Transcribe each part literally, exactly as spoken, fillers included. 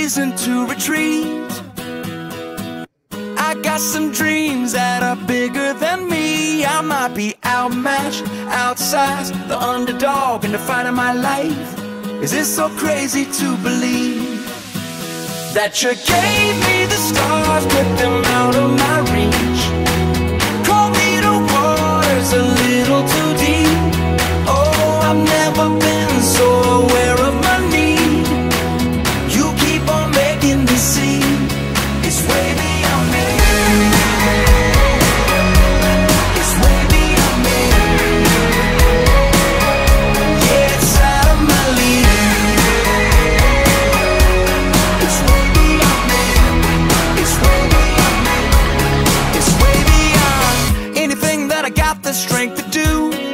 reason to retreat. I got some dreams that are bigger than me. I might be outmatched, outsized, the underdog in the fight of my life. Is it so crazy to believe that you gave me the stars, put them out of my reach? Call me the waters a little too deep. Oh, I've never been so aware of my need. You keep on making me see it's way beyond me. It's way beyond me. Yeah, it's out of my league. It's way beyond me. It's way beyond me. It's way beyond anything that I got the strength to do.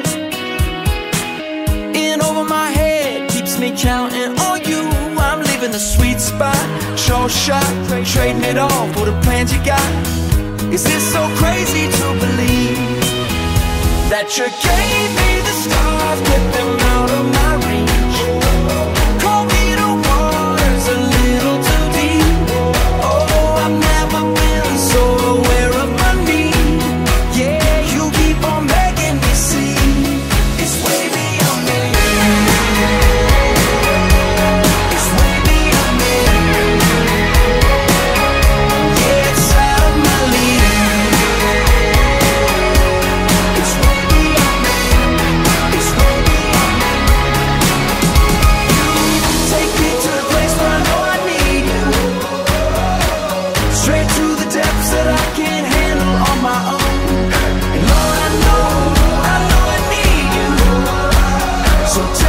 In over my head keeps me counting on you. I'm leaving the sweet spot, sure shot, trading it all for the plans you got. Is this so crazy to believe that you gave me the stars, put them out of my reach? Call me the waters a little too deep. Oh, I've never been so aware of my need. Yeah, you keep on making me see it's way beyond me. It's way beyond me. Yeah, it's out of my league. It's way beyond me. It's way beyond me. You take me to the place where I know I need you. Straight to the depths that I can't handle on my own. And Lord, I know, I know I need you. So